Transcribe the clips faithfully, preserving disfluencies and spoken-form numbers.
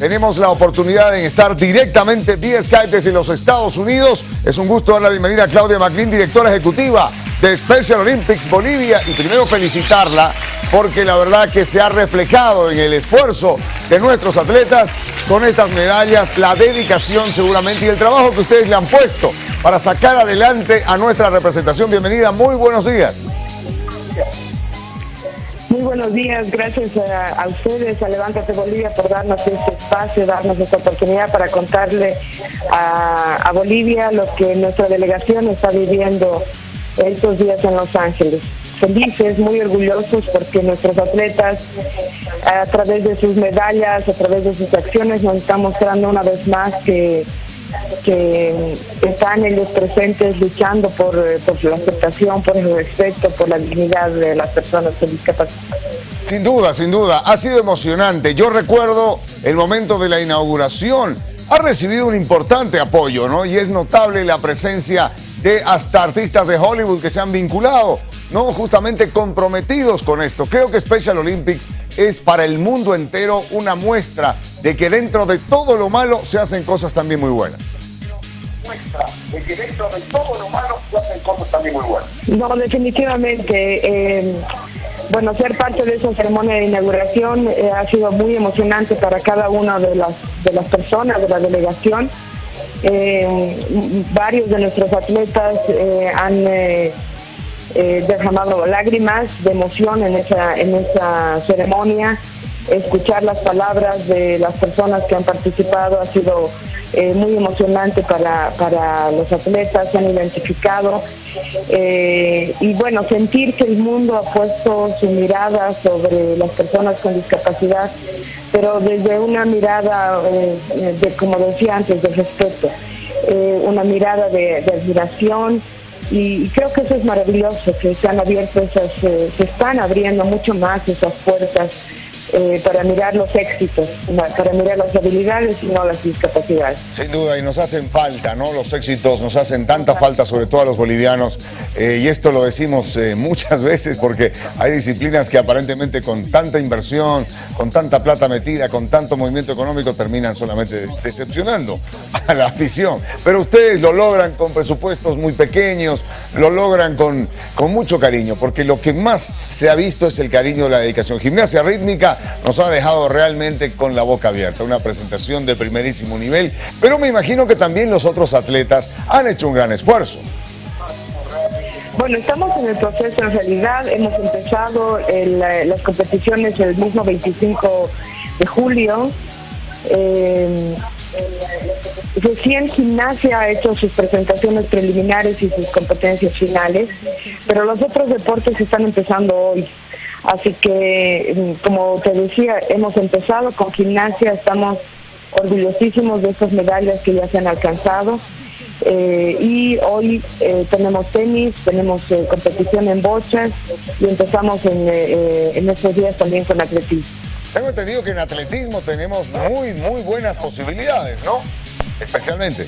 tenemos la oportunidad de estar directamente vía Skype desde los Estados Unidos. Es un gusto dar la bienvenida a Claudia McLean, directora ejecutiva de Special Olympics Bolivia, y primero felicitarla porque la verdad que se ha reflejado en el esfuerzo de nuestros atletas con estas medallas, la dedicación seguramente y el trabajo que ustedes le han puesto para sacar adelante a nuestra representación. Bienvenida, muy buenos días. Muy buenos días, gracias a, a ustedes, a Levántate Bolivia, por darnos este espacio, darnos esta oportunidad para contarle a, a Bolivia lo que nuestra delegación está viviendo estos días en Los Ángeles. Felices, muy orgullosos porque nuestros atletas, a través de sus medallas, a través de sus acciones, nos están mostrando una vez más que, que están ellos presentes luchando por, por la aceptación, por el respeto, por la dignidad de las personas con discapacidad. Sin duda, sin duda, ha sido emocionante. Yo recuerdo el momento de la inauguración. Ha recibido un importante apoyo, ¿no? Y es notable la presencia de hasta artistas de Hollywood que se han vinculado, ¿no? Justamente comprometidos con esto. Creo que Special Olympics es para el mundo entero una muestra de que dentro de todo lo malo se hacen cosas también muy buenas. Muestra de que dentro de todo lo malo se hacen cosas también muy buenas. No, definitivamente. Eh, bueno, ser parte de esa ceremonia de inauguración eh, ha sido muy emocionante para cada una de las, de las personas de la delegación. Eh, varios de nuestros atletas eh, han eh, eh, derramado lágrimas de emoción en esa, en esa ceremonia. Escuchar las palabras de las personas que han participado ha sido eh, muy emocionante para, para los atletas, se han identificado eh, y bueno, sentir que el mundo ha puesto su mirada sobre las personas con discapacidad, pero desde una mirada, eh, de, como decía antes, de respeto, eh, una mirada de, de admiración. Y creo que eso es maravilloso, que se han abierto esas, eh, se están abriendo mucho más esas puertas eh, para mirar los éxitos, para mirar las habilidades y no las discapacidades. Sin duda, y nos hacen falta, ¿no? Los éxitos nos hacen tanta falta, sobre todo a los bolivianos, eh, y esto lo decimos eh, muchas veces porque hay disciplinas que aparentemente con tanta inversión, con tanta plata metida, con tanto movimiento económico, terminan solamente decepcionando a la afición. Pero ustedes lo logran con presupuestos muy pequeños, lo logran con, con mucho cariño, porque lo que más se ha visto es el cariño de la dedicación. Gimnasia Rítmica nos ha dejado realmente con la boca abierta, una presentación de primerísimo nivel, pero me imagino que también los otros atletas han hecho un gran esfuerzo. Bueno, estamos en el proceso en realidad, hemos empezado el, las competiciones el mismo veinticinco de julio. Eh, Recién Gimnasia ha hecho sus presentaciones preliminares y sus competencias finales, pero los otros deportes están empezando hoy. Así que, como te decía, hemos empezado con Gimnasia, estamos orgullosísimos de estas medallas que ya se han alcanzado. Eh, y hoy eh, tenemos tenis, tenemos eh, competición en bochas y empezamos en, eh, en estos días también con atletismo. Tengo entendido que en atletismo tenemos muy, muy buenas posibilidades, ¿no? Especialmente.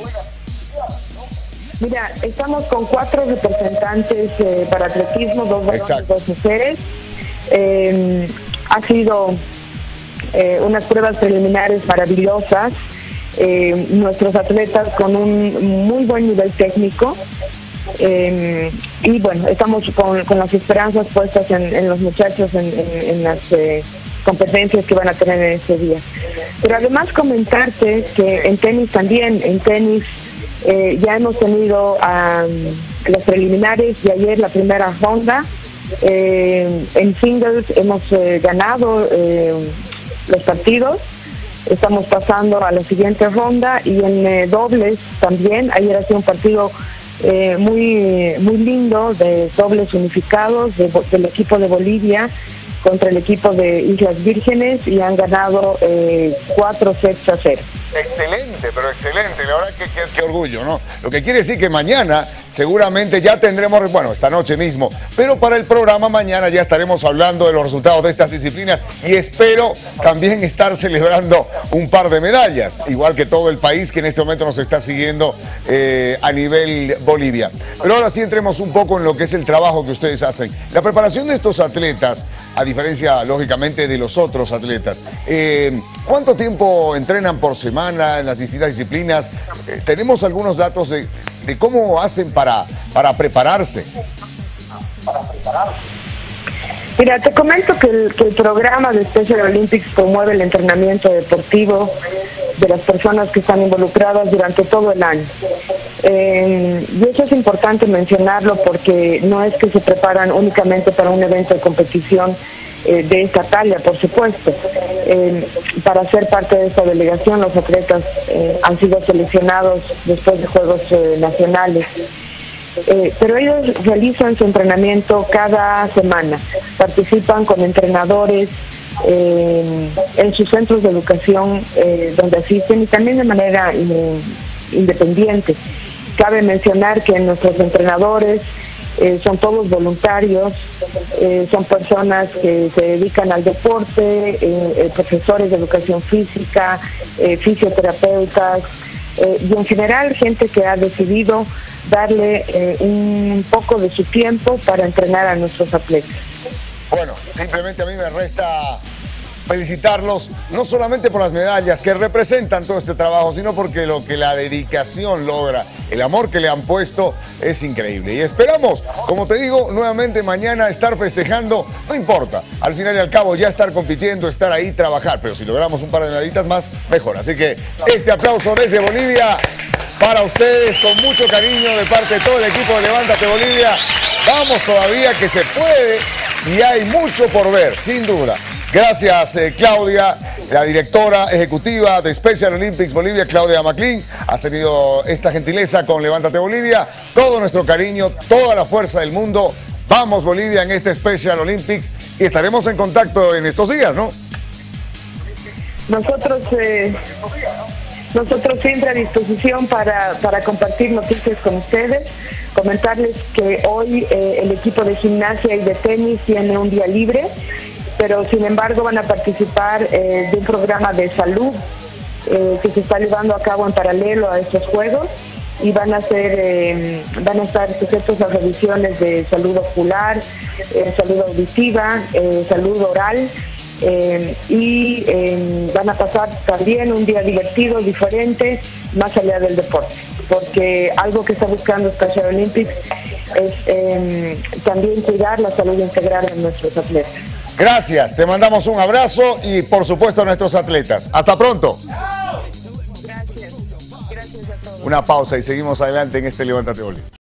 Mira, estamos con cuatro representantes eh, para atletismo, dos varones y dos mujeres. Eh, ha sido eh, unas pruebas preliminares maravillosas. Eh, nuestros atletas con un muy buen nivel técnico. Eh, y bueno, estamos con, con las esperanzas puestas en, en los muchachos, en, en, en las eh, competencias que van a tener en este día. Pero además comentarte que en tenis también, en tenis eh, ya hemos tenido um, las preliminares de ayer, la primera ronda. Eh, en singles hemos eh, ganado eh, los partidos, estamos pasando a la siguiente ronda, y en eh, dobles también, ayer ha sido un partido eh, muy, muy lindo de dobles unificados de, del equipo de Bolivia contra el equipo de Islas Vírgenes, y han ganado eh, cuatro sets a cero. Excelente, pero excelente. La verdad que qué orgullo, ¿no? Lo que quiere decir que mañana seguramente ya tendremos, bueno, esta noche mismo, pero para el programa mañana ya estaremos hablando de los resultados de estas disciplinas y espero también estar celebrando un par de medallas, igual que todo el país que en este momento nos está siguiendo eh, a nivel Bolivia. Pero ahora sí entremos un poco en lo que es el trabajo que ustedes hacen. La preparación de estos atletas, a diferencia, lógicamente, de los otros atletas, eh, ¿cuánto tiempo entrenan por semana en las distintas disciplinas? Eh, ¿Tenemos algunos datos de, de cómo hacen para, para prepararse? Para prepararse. Mira, te comento que el, que el programa de Special Olympics promueve el entrenamiento deportivo de las personas que están involucradas durante todo el año. Eh, y eso es importante mencionarlo porque no es que se preparan únicamente para un evento de competición eh, de esta talla, por supuesto. Eh, para ser parte de esta delegación, los atletas eh, han sido seleccionados después de Juegos eh, Nacionales. Eh, pero ellos realizan su entrenamiento cada semana, participan con entrenadores eh, en sus centros de educación eh, donde asisten y también de manera in, independiente. Cabe mencionar que nuestros entrenadores eh, son todos voluntarios, eh, son personas que se dedican al deporte, eh, eh, profesores de educación física, eh, fisioterapeutas eh, y en general gente que ha decidido darle eh, un poco de su tiempo para entrenar a nuestros atletas. Bueno, simplemente a mí me resta felicitarlos, no solamente por las medallas que representan todo este trabajo, sino porque lo que la dedicación logra, el amor que le han puesto es increíble. Y esperamos, como te digo, nuevamente mañana estar festejando, no importa, al final y al cabo ya estar compitiendo, estar ahí, trabajar, pero si logramos un par de medallitas más, mejor. Así que este aplauso desde Bolivia para ustedes, con mucho cariño de parte de todo el equipo de Levántate Bolivia. Vamos todavía, que se puede y hay mucho por ver, sin duda. Gracias, eh, Claudia, la directora ejecutiva de Special Olympics Bolivia, Claudia Maclin. Has tenido esta gentileza con Levántate Bolivia. Todo nuestro cariño, toda la fuerza del mundo. Vamos, Bolivia, en este Special Olympics y estaremos en contacto en estos días, ¿no? Nosotros... Eh... Nosotros siempre a disposición para, para compartir noticias con ustedes, comentarles que hoy eh, el equipo de gimnasia y de tenis tiene un día libre, pero sin embargo van a participar eh, de un programa de salud eh, que se está llevando a cabo en paralelo a estos juegos y van a ser, eh, van a estar sujetos a revisiones de salud ocular, eh, salud auditiva, eh, salud oral. Eh, y eh, van a pasar también un día divertido, diferente, más allá del deporte, porque algo que está buscando Special Olympics es eh, también cuidar la salud integral de nuestros atletas. Gracias, te mandamos un abrazo y por supuesto a nuestros atletas. Hasta pronto. Gracias, gracias a todos. Una pausa y seguimos adelante en este Levántate Bolivia.